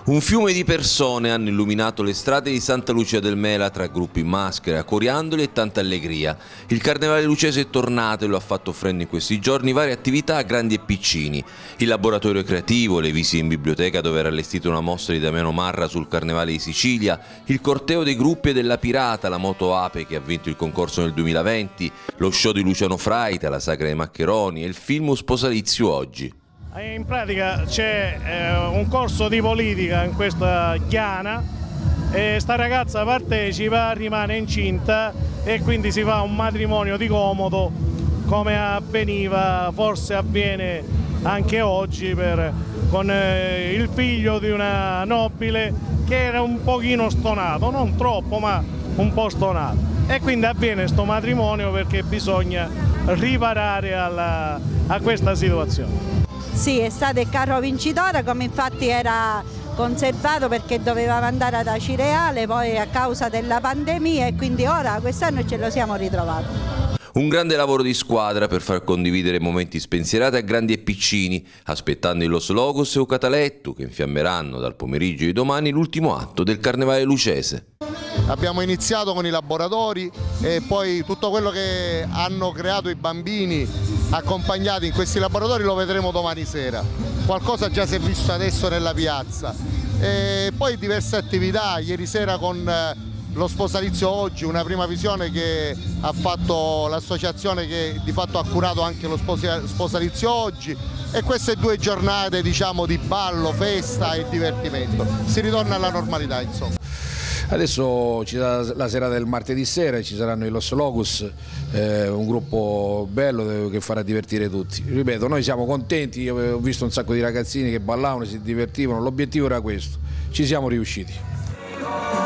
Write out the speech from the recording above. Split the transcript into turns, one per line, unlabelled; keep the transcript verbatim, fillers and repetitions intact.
Un fiume di persone hanno illuminato le strade di Santa Lucia del Mela tra gruppi in maschera, coriandoli e tanta allegria. Il carnevale lucese è tornato e lo ha fatto offrendo in questi giorni varie attività a grandi e piccini. Il laboratorio creativo, le visite in biblioteca dove era allestita una mostra di Damiano Marra sul carnevale di Sicilia, il corteo dei gruppi e della Pirata, la moto Ape che ha vinto il concorso nel duemilaventi, lo show di Luciano Fraita, la sagra dei maccheroni e il film Sposalizio oggi.
In pratica c'è eh, un corso di politica in questa chiana e sta ragazza partecipa, rimane incinta e quindi si fa un matrimonio di comodo come avveniva, forse avviene anche oggi per, con eh, il figlio di una nobile che era un pochino stonato, non troppo ma un po' stonato, e quindi avviene questo matrimonio perché bisogna riparare alla, a questa situazione.
Sì, è stato il carro vincitore, come infatti era conservato perché doveva andare ad Acireale, poi a causa della pandemia, e quindi ora quest'anno ce lo siamo ritrovato.
Un grande lavoro di squadra per far condividere momenti spensierati a grandi e piccini, aspettando i Los Logos e o Cataletto che infiammeranno dal pomeriggio di domani l'ultimo atto del Carnevale lucese.
Abbiamo iniziato con i laboratori e poi tutto quello che hanno creato i bambini accompagnati in questi laboratori lo vedremo domani sera. Qualcosa già si è visto adesso nella piazza. E poi diverse attività, ieri sera con lo Sposalizio oggi, una prima visione che ha fatto l'associazione che di fatto ha curato anche lo Sposalizio oggi, e queste due giornate diciamo di ballo, festa e divertimento. Si ritorna alla normalità insomma.
Adesso ci sarà la serata del martedì sera, ci saranno i Los Locus, eh, un gruppo bello che farà divertire tutti. Ripeto, noi siamo contenti, io ho visto un sacco di ragazzini che ballavano, si divertivano, l'obiettivo era questo, ci siamo riusciti.